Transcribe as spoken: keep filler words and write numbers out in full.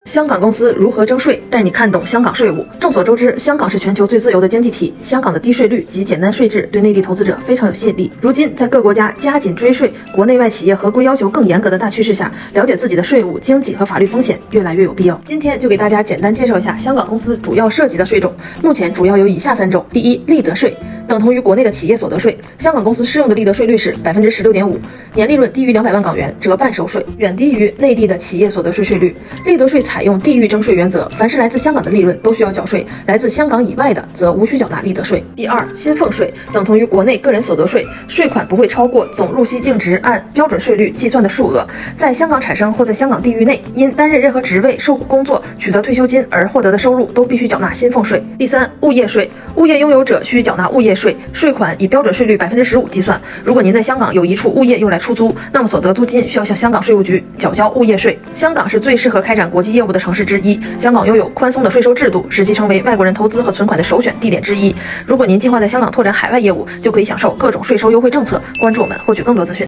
香港公司如何征税？带你看懂香港税务。众所周知，香港是全球最自由的经济体，香港的低税率及简单税制对内地投资者非常有吸引力。如今，在各国家加紧追税、国内外企业合规要求更严格的大趋势下，了解自己的税务、经济和法律风险越来越有必要。今天就给大家简单介绍一下香港公司主要涉及的税种，目前主要有以下三种：第一，利得税。等同于国内的企业所得税，香港公司适用的利得税率是百分之十六点五，年利润低于两百万港元折半收税，远低于内地的企业所得税税率。利得税采用地域征税原则，凡是来自香港的利润都需要缴税，来自香港以外的则无需缴纳利得税。第二，薪俸税等同于国内个人所得税，税款不会超过总入息净值按标准税率计算的数额，在香港产生或在香港地域内因担任任何职位、受雇工作、取得退休金而获得的收入都必须缴纳薪俸税。第三，物业税，物业拥有者需缴纳物业税，税款以标准税率百分之十五计算。如果您在香港有一处物业用来出租，那么所得租金需要向香港税务局缴交物业税。香港是最适合开展国际业务的城市之一，香港拥有宽松的税收制度，使其成为外国人投资和存款的首选地点之一。如果您计划在香港拓展海外业务，就可以享受各种税收优惠政策。关注我们，获取更多资讯。